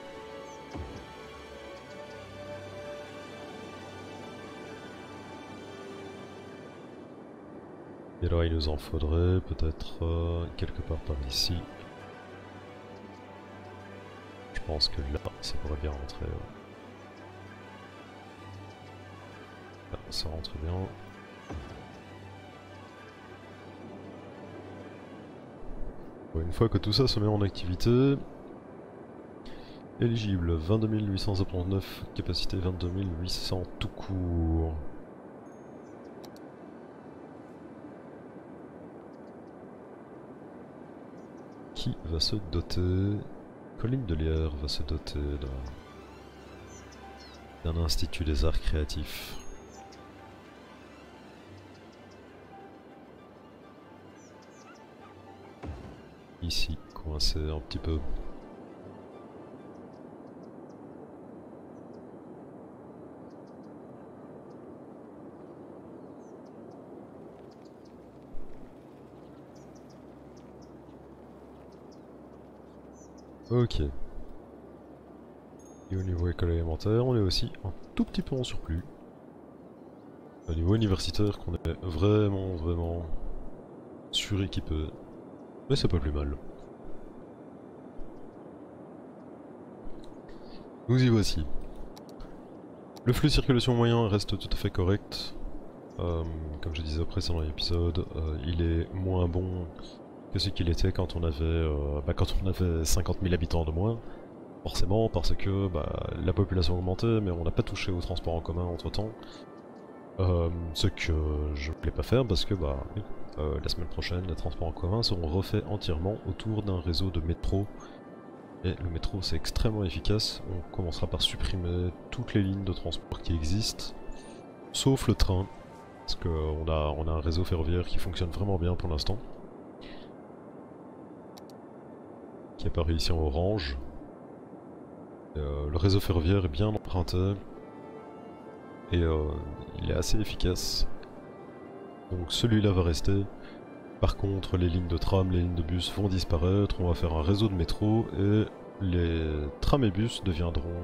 Et là il nous en faudrait peut-être quelque part par ici. Je pense que là ça pourrait bien rentrer. Là ça rentre bien. Bon, une fois que tout ça se met en activité, éligible 22 879, capacité 22 800 tout court. Qui va se doter? Colline de Lierre va se doter d'un institut des arts créatifs. Ici, coincé un petit peu. Ok. Et au niveau école élémentaire, on est aussi un tout petit peu en surplus. Au niveau universitaire, qu'on est vraiment suréquipé. Mais c'est pas plus mal. Nous y voici. Le flux de circulation moyen reste tout à fait correct. Comme je disais précédent épisode, il est moins bon que ce qu'il était quand on avait 50 000 habitants de moins. Forcément parce que la population augmentait, mais on n'a pas touché au transport en commun entre temps. Ce que je voulais pas faire parce que la semaine prochaine les transports en commun seront refaits entièrement autour d'un réseau de métro. Et le métro c'est extrêmement efficace, on commencera par supprimer toutes les lignes de transport qui existent, sauf le train, parce qu'on a un réseau ferroviaire qui fonctionne vraiment bien pour l'instant. Qui apparaît ici en orange. Le réseau ferroviaire est bien emprunté et il est assez efficace. Donc celui-là va rester. Par contre, les lignes de tram, les lignes de bus vont disparaître. On va faire un réseau de métro et les trams et bus deviendront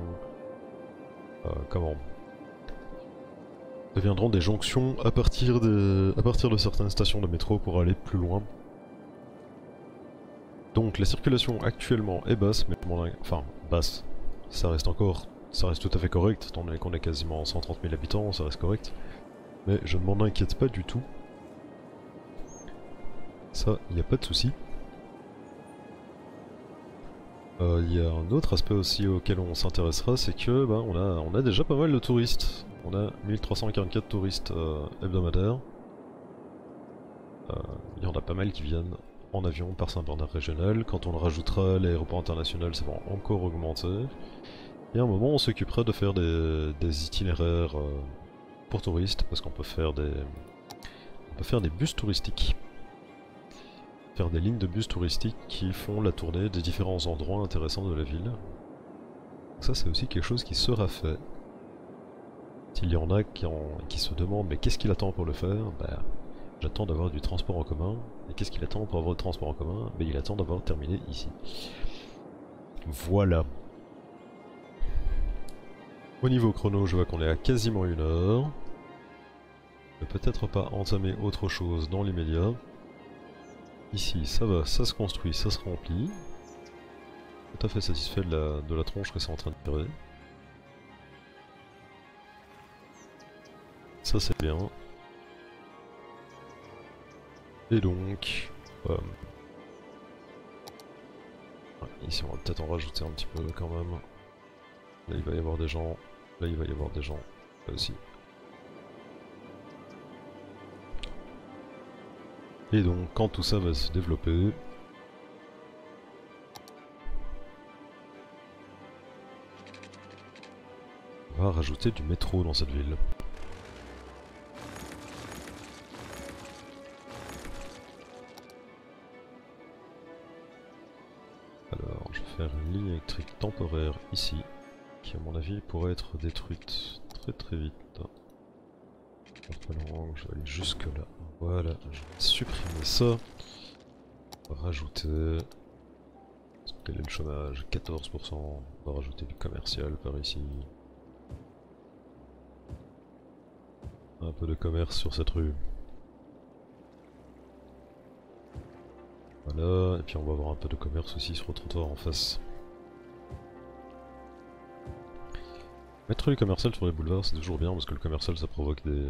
deviendront des jonctions à partir de certaines stations de métro pour aller plus loin. Donc la circulation actuellement est basse, mais enfin basse. Ça reste tout à fait correct, étant donné qu'on est quasiment 130 000 habitants, ça reste correct. Mais je ne m'en inquiète pas du tout. Ça, il n'y a pas de souci. Il y a un autre aspect aussi auquel on s'intéressera, c'est que on a déjà pas mal de touristes. On a 1344 touristes hebdomadaires. Il y en a pas mal qui viennent en avion par Saint-Bernard régional. Quand on le rajoutera, l'aéroport international, ça va encore augmenter. Et à un moment, on s'occupera de faire des itinéraires pour touristes, parce qu'on peut faire des bus touristiques. Faire des lignes de bus touristiques qui font la tournée des différents endroits intéressants de la ville. Donc ça c'est aussi quelque chose qui sera fait. S'il y en a qui se demandent mais qu'est-ce qu'il attend pour le faire, j'attends d'avoir du transport en commun. Et qu'est-ce qu'il attend pour avoir du transport en commun? Il attend d'avoir terminé ici. Voilà. Au niveau chrono, je vois qu'on est à quasiment 1 heure. Je vais peut-être pas entamer autre chose dans l'immédiat. Ici, ça va, ça se construit, ça se remplit. Tout à fait satisfait de la tronche que c'est en train de tirer. Ça c'est bien. Et donc... ici on va peut-être en rajouter un petit peu quand même. Là il va y avoir des gens, là il va y avoir des gens, là aussi. Et donc quand tout ça va se développer, on va rajouter du métro dans cette ville. Alors je vais faire une ligne électrique temporaire ici, qui à mon avis pourrait être détruite très vite. Je vais aller jusque là. Voilà, je vais supprimer ça. Rajouter... Quel est le chômage? 14%. On va rajouter du commercial par ici. Un peu de commerce sur cette rue. Voilà, et puis on va avoir un peu de commerce aussi sur le trottoir en face. Mettre les commerciales sur les boulevards c'est toujours bien parce que le commercial ça provoque des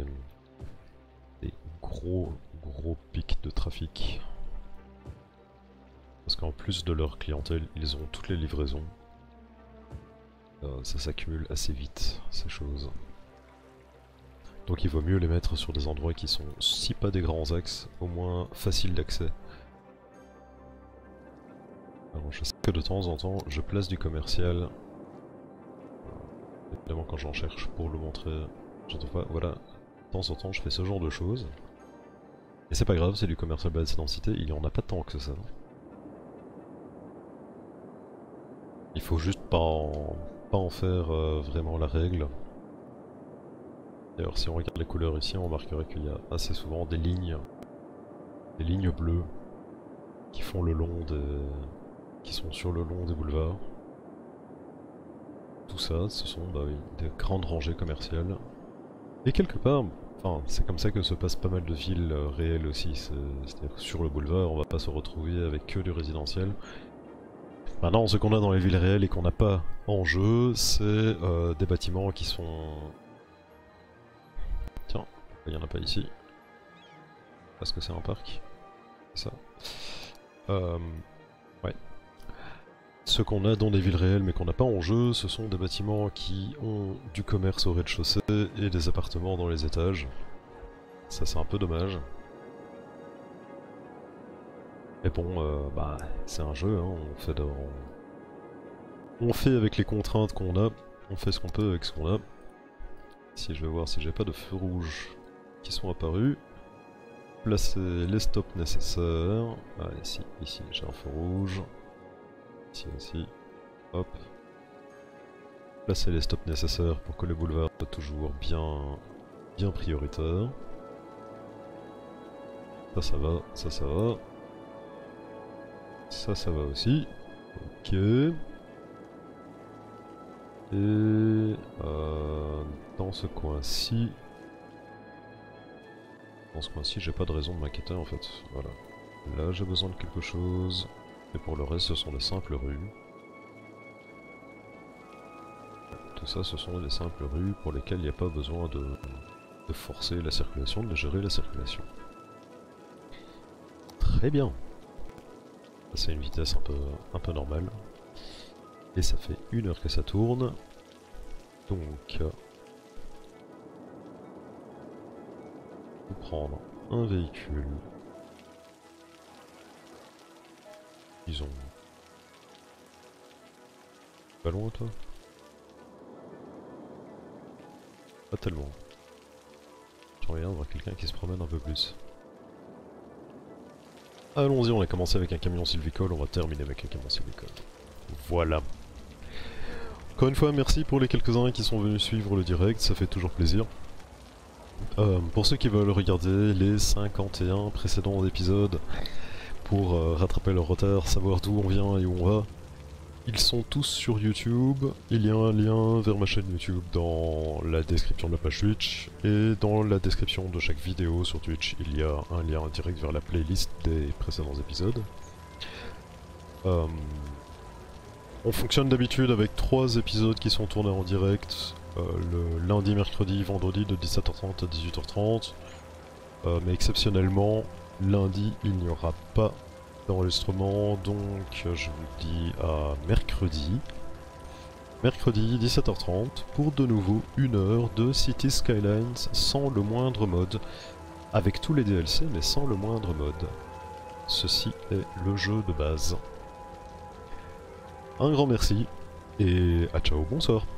gros pics de trafic. Parce qu'en plus de leur clientèle, ils ont toutes les livraisons. Ça s'accumule assez vite, ces choses. Donc il vaut mieux les mettre sur des endroits qui sont, si pas des grands axes, au moins faciles d'accès. Alors je sais que de temps en temps, je place du commercial. Évidemment quand j'en cherche pour le montrer, j'entends pas, voilà. De temps en temps je fais ce genre de choses. Et c'est pas grave, c'est du commercial basse densité, il y en a pas tant que ça. Il faut juste pas en faire vraiment la règle. D'ailleurs si on regarde les couleurs ici, on remarquerait qu'il y a assez souvent des lignes bleues qui font le long qui sont sur le long des boulevards. Tout ça, ce sont bah oui, des grandes rangées commerciales. Et quelque part, enfin, c'est comme ça que se passent pas mal de villes réelles aussi. C'est-à-dire que sur le boulevard, on va pas se retrouver avec que du résidentiel. Maintenant, ce qu'on a dans les villes réelles et qu'on n'a pas en jeu, c'est des bâtiments qui sont... Tiens, il n'y en a pas ici. Parce que c'est un parc. C'est ça. Ouais. Ce qu'on a dans les villes réelles mais qu'on n'a pas en jeu, ce sont des bâtiments qui ont du commerce au rez-de-chaussée et des appartements dans les étages. Ça c'est un peu dommage. Mais bon, bah c'est un jeu, hein, on fait avec les contraintes qu'on a, on fait ce qu'on peut avec ce qu'on a. Si je vais voir si j'ai pas de feux rouges qui sont apparus. Placer les stops nécessaires. Ah ici j'ai un feu rouge. Ici aussi. Hop. Placer les stops nécessaires pour que le boulevard soit toujours bien prioritaire. Ça va, ça va. Ça va aussi. Ok. Et dans ce coin-ci... Dans ce coin-ci, j'ai pas de raison de m'inquiéter en fait. Voilà. Là, j'ai besoin de quelque chose. Et pour le reste, ce sont des simples rues. Tout ça, ce sont des simples rues pour lesquelles il n'y a pas besoin de forcer la circulation, de gérer la circulation. Très bien. C'est une vitesse un peu normale. Et ça fait 1 heure que ça tourne. Donc... faut prendre un véhicule. Disons... Pas loin toi? Pas tellement. J'aimerais bien voir quelqu'un qui se promène un peu plus. Allons-y, on a commencé avec un camion sylvicole, on va terminer avec un camion sylvicole. Voilà. Encore une fois, merci pour les quelques-uns qui sont venus suivre le direct, ça fait toujours plaisir. Pour ceux qui veulent regarder les 51 précédents épisodes pour rattraper leur retard, savoir d'où on vient et où on va, ils sont tous sur YouTube. Il y a un lien vers ma chaîne YouTube dans la description de la page Twitch, et dans la description de chaque vidéo sur Twitch, il y a un lien direct vers la playlist des précédents épisodes. On fonctionne d'habitude avec 3 épisodes qui sont tournés en direct, le lundi, mercredi, vendredi de 17h30 à 18h30, mais exceptionnellement, lundi il n'y aura pas d'enregistrement, donc je vous dis à mercredi. Mercredi 17h30 pour de nouveau 1 heure de Cities Skylines sans le moindre mode, avec tous les DLC mais sans le moindre mode. Ceci est le jeu de base. Un grand merci et à ciao, bonsoir.